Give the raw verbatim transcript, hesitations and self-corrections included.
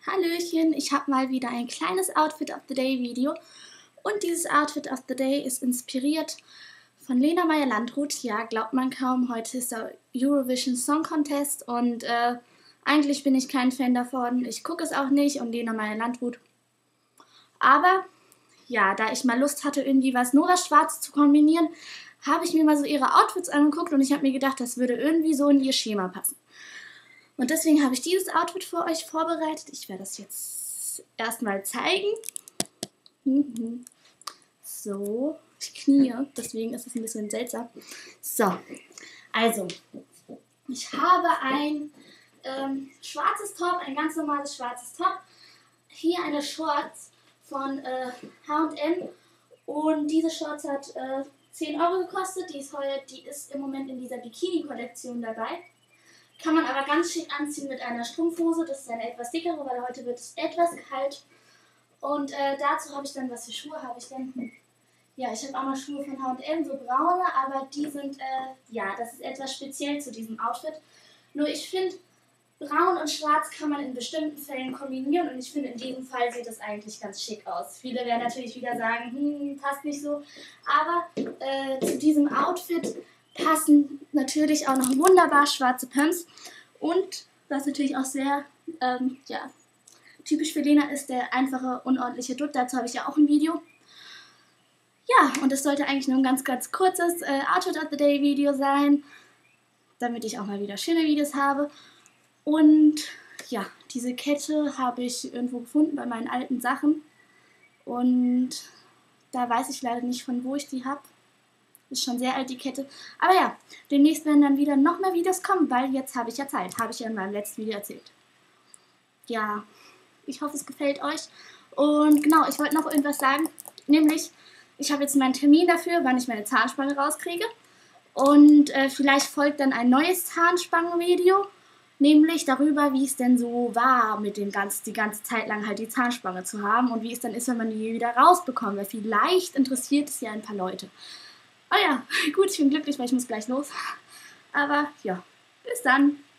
Hallöchen, ich habe mal wieder ein kleines Outfit of the Day Video und dieses Outfit of the Day ist inspiriert von Lena Meyer-Landrut. Ja, glaubt man kaum, heute ist der Eurovision Song Contest und äh, eigentlich bin ich kein Fan davon, ich gucke es auch nicht und Lena Meyer-Landrut. Aber ja, da ich mal Lust hatte, irgendwie was nur was Schwarzes zu kombinieren, habe ich mir mal so ihre Outfits angeguckt und ich habe mir gedacht, das würde irgendwie so in ihr Schema passen. Und deswegen habe ich dieses Outfit für euch vorbereitet. Ich werde das jetzt erstmal zeigen. Mhm. So, ich knie, deswegen ist es ein bisschen seltsam. So, also, ich habe ein ähm, schwarzes Top, ein ganz normales schwarzes Top. Hier eine Shorts von äh, H und M und diese Shorts hat äh, zehn Euro gekostet. Die ist, heute, die ist im Moment in dieser Bikini-Kollektion dabei. Kann man aber ganz schick anziehen mit einer Strumpfhose. Das ist eine etwas dickere, weil heute wird es etwas kalt. Und äh, dazu habe ich dann, was für Schuhe habe ich denn? Ja, ich habe auch mal Schuhe von H und M, so braune, aber die sind, äh, ja, das ist etwas speziell zu diesem Outfit. Nur ich finde, braun und schwarz kann man in bestimmten Fällen kombinieren und ich finde, in diesem Fall sieht das eigentlich ganz schick aus. Viele werden natürlich wieder sagen, hm, passt nicht so. Aber äh, zu diesem Outfit passen natürlich auch noch wunderbar schwarze Pumps und was natürlich auch sehr ähm, ja, typisch für Lena ist, der einfache, unordentliche Dutt. Dazu habe ich ja auch ein Video. Ja, und es sollte eigentlich nur ein ganz, ganz kurzes äh, Outfit of the Day Video sein, damit ich auch mal wieder schöne Videos habe. Und ja, diese Kette habe ich irgendwo gefunden bei meinen alten Sachen und da weiß ich leider nicht, von wo ich die habe. Ist schon sehr alt, die Kette. Aber ja, demnächst werden dann wieder noch mehr Videos kommen, weil jetzt habe ich ja Zeit. Habe ich ja in meinem letzten Video erzählt. Ja, ich hoffe, es gefällt euch. Und genau, ich wollte noch irgendwas sagen. Nämlich, ich habe jetzt meinen Termin dafür, wann ich meine Zahnspange rauskriege. Und äh, vielleicht folgt dann ein neues Zahnspangen-Video. Nämlich darüber, wie es denn so war, mit dem ganz, die ganze Zeit lang halt die Zahnspange zu haben. Und wie es dann ist, wenn man die wieder rausbekommt. Weil vielleicht interessiert es ja ein paar Leute. Oh ja, gut, ich bin glücklich, weil ich muss gleich los. Aber ja, bis dann.